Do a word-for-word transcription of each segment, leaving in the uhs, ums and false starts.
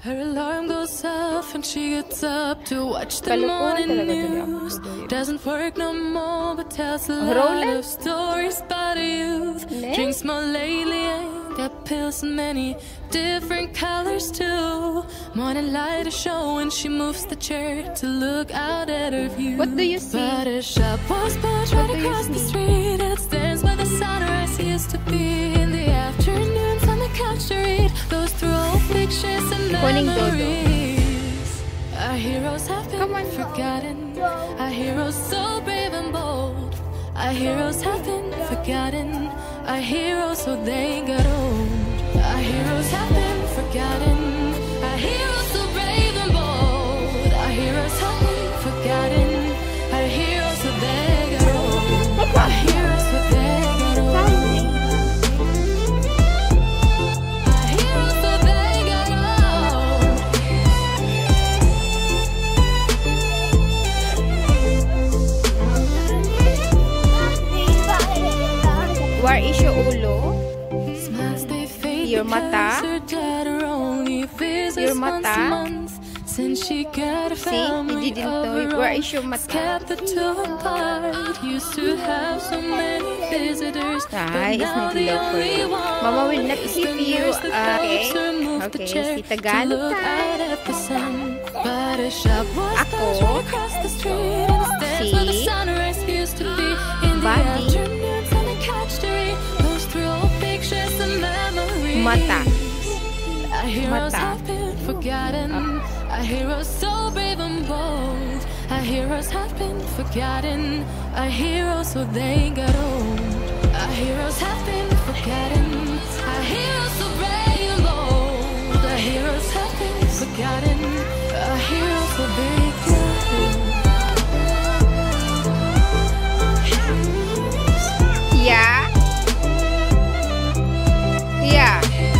Her alarm goes off and she gets up to watch the Kalukuhan morning talaga dali ang news. video. Doesn't work no more, but tells a lot Roland? of stories about her youth. Ne? Drinks more lately, ain't got pills in many different colors too. Morning light is showing, she moves the chair to look out at her view. What do you see? But her shop was built What right do you across the see? street. It stands where the sunrise used to be. In the afternoons on the couch to read, goes through old pictures and Kuning dodo. memories. Our heroes have been Come on. forgotten. Our heroes so brave and bold. Our heroes have been forgotten. Our heroes so they got old. Our heroes have been forgotten. Our heroes so brave and bold. Our heroes have been forgotten. Our heroes so they got old. Our heroes so they got old. Our heroes so they got old. Where is your ulo? Smiles they fade Your mata? because her dad are only visits Your once a mata? month. Since she got a See, family you didn't of know. her Where own, is your it's mata? kept the two apart. Used to have so many visitors, Ah, but it's now not the low for only you. one Mama will not is give the you, nurse that uh, helps okay. her move the Okay, chair si to Tagalog look tayo. out at the sun. But a shop was Ako? built right across the street, and it stands where the Si? sunrise used to be. In the Body? afternoons on the couch to read, goes through old pictures and memories. Mata. Our heroes Mata. have been forgotten. Our heroes so brave and bold. Our heroes have been forgotten. Our heroes so they got old. Our heroes have been forgotten. Our heroes so brave and bold. Our heroes have been forgotten. Our heroes so they got old. Yeah? Yeah.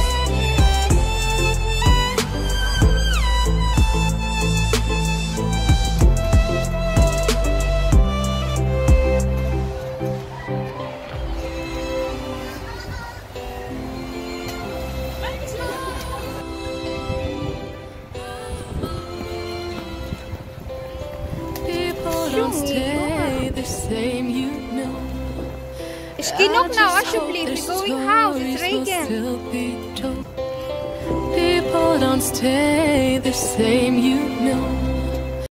People don't stay the same, you know. Skinok I now, just I should hope leave. their We're going house. It's stories will Reagan. still be told. People don't stay the same, you know.